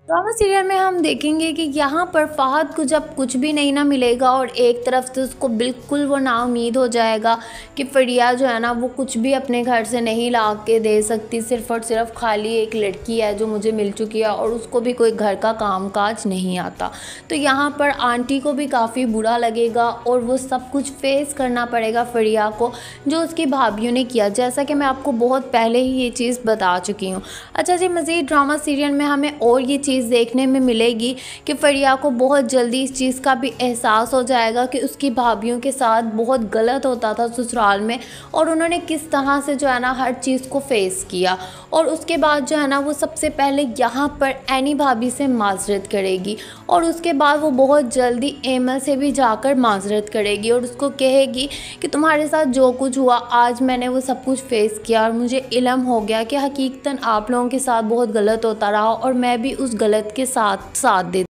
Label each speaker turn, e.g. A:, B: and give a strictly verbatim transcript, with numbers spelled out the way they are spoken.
A: Drama serial में हम देखेंगे कि यहाँ पर फ़हद को जब कुछ भी नहीं ना मिलेगा और एक तरफ से उसको बिल्कुल वो नाउम्मीद हो जाएगा कि फ़रिया जो है ना वो कुछ भी अपने घर से नहीं ला के दे सकती, सिर्फ़ और सिर्फ खाली एक लड़की है जो मुझे मिल चुकी है और उसको भी कोई घर का काम काज नहीं आता। तो यहाँ पर आंटी को भी काफ़ी बुरा लगेगा और वो सब कुछ फेस करना पड़ेगा फ़रिया को, जो उसकी भाभीयों ने किया, जैसा कि मैं आपको बहुत पहले ही ये चीज़ बता चुकी हूँ। अच्छा जी, मज़ीद ड्रामा सीरियल में हमें और ये चीज़ देखने में मिलेगी कि फ़रिया को बहुत जल्दी इस चीज़ का भी एहसास हो जाएगा कि उसकी भाभीयों के साथ बहुत गलत होता था ससुराल में और उन्होंने किस तरह से जो है ना हर चीज़ को फेस किया। और उसके बाद जो है ना वो सबसे पहले यहाँ पर एनी भाभी से माजरत करेगी और उसके बाद वो बहुत जल्दी एमल से भी जाकर माजरत करेगी और उसको कहेगी कि तुम्हारे साथ जो कुछ हुआ आज मैंने वो सब कुछ फेस किया और मुझे इल्म हो गया कि हकीकतन आप लोगों के साथ बहुत गलत होता रहा और मैं भी उस गलत के साथ साथ दे